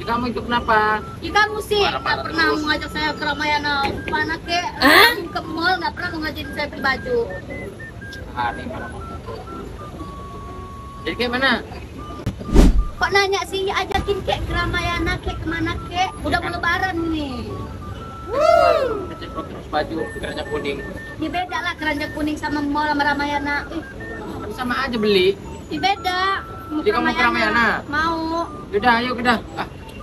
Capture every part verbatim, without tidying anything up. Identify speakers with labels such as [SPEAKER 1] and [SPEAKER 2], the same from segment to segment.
[SPEAKER 1] kamu itu kenapa?
[SPEAKER 2] Ya kamu sih nggak pernah mau ngajak saya ke Ramayana mana kek, langsung ke mall, nggak pernah mau ngajakin saya beli baju.
[SPEAKER 1] Hari mana mau? Jadi kayak mana?
[SPEAKER 2] Kok nanya sih, ya ajakin kek ke Ramayana kek kemana kek? Udah mau lebaran nih.
[SPEAKER 1] Terus baju keranjang kuning.
[SPEAKER 2] Ya beda lah keranjang kuning sama mall sama Ramayana. Ih,
[SPEAKER 1] Kan sama aja beli.
[SPEAKER 2] ya beda. Mau
[SPEAKER 1] Jadi kamu mau ke Ramayana?
[SPEAKER 2] Mau.
[SPEAKER 1] Udah, ayo udah. Ah.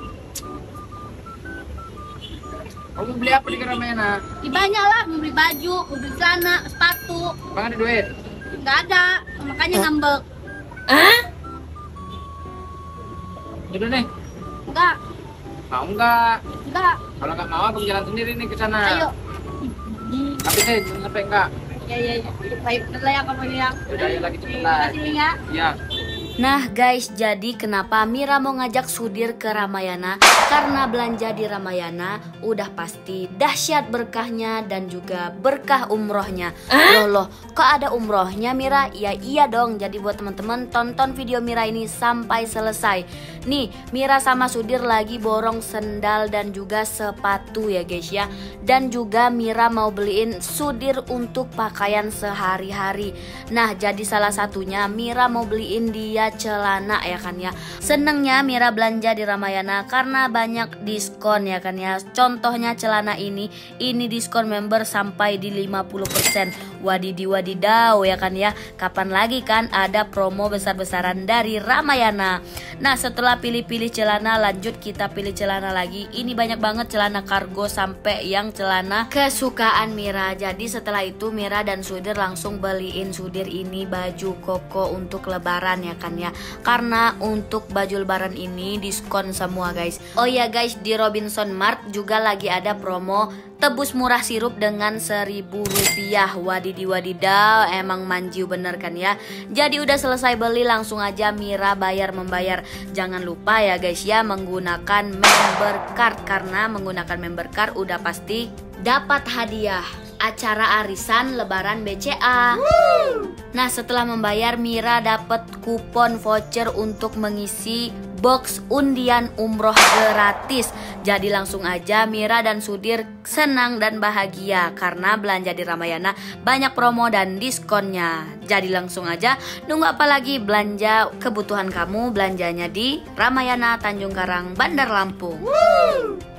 [SPEAKER 1] Kamu beli apa di Ramayana?
[SPEAKER 2] Ya banyak lah, mau beli baju, mau beli celana, sepatu.
[SPEAKER 1] Bang ada duit?
[SPEAKER 2] Nggak ada, makanya ngambek.
[SPEAKER 1] Udah nih.
[SPEAKER 2] Enggak,
[SPEAKER 1] Mau nggak?
[SPEAKER 2] enggak.
[SPEAKER 1] Kalau nggak mau, aku jalan sendiri nih ke sana.
[SPEAKER 2] Ayo.
[SPEAKER 1] Tapi saya jangan sampai enggak.
[SPEAKER 2] Ya ya ya. Baik, bener lah ya kamu ini ya.
[SPEAKER 1] Udah, ayo lagi cepet
[SPEAKER 2] Terima
[SPEAKER 1] lah.
[SPEAKER 2] kasih ya.
[SPEAKER 1] Iya.
[SPEAKER 3] Nah guys, jadi kenapa Mira mau ngajak Sudir ke Ramayana? Karena belanja di Ramayana udah pasti dahsyat berkahnya dan juga berkah umrohnya. Loh loh, kok ada umrohnya Mira? Ya iya dong, jadi buat teman-teman tonton video Mira ini sampai selesai. Nih, Mira sama Sudir lagi borong sendal dan juga sepatu ya guys ya. Dan juga Mira mau beliin Sudir untuk pakaian sehari-hari. Nah, jadi salah satunya Mira mau beliin dia celana ya kan ya. Senengnya Mira belanja di Ramayana karena banyak diskon ya kan ya. Contohnya celana ini, ini diskon member sampai di lima puluh persen. Wadidi wadidaw ya kan ya. Kapan lagi kan ada promo besar-besaran dari Ramayana. Nah, setelah pilih-pilih celana, lanjut kita pilih celana lagi. Ini banyak banget celana kargo sampai yang celana kesukaan Mira. Jadi setelah itu Mira dan Sudir langsung beliin Sudir ini baju koko untuk lebaran ya kan ya. Karena untuk baju lebaran ini diskon semua guys. Oh ya guys, di Robinson Mart juga lagi ada promo tebus murah sirup dengan seribu rupiah. Wadidi wadidaw, emang manjiu bener kan ya. Jadi udah selesai beli langsung aja Mira bayar membayar. Jangan lupa ya guys ya menggunakan member card, karena menggunakan member card udah pasti dapat hadiah acara arisan lebaran B C A. Nah, setelah membayar Mira dapat kupon voucher untuk mengisi box undian umroh gratis. Jadi langsung aja Mira dan Sudir senang dan bahagia karena belanja di Ramayana banyak promo dan diskonnya. Jadi langsung aja, nunggu apa lagi, belanja kebutuhan kamu, belanjanya di Ramayana Tanjung Karang, Bandar Lampung.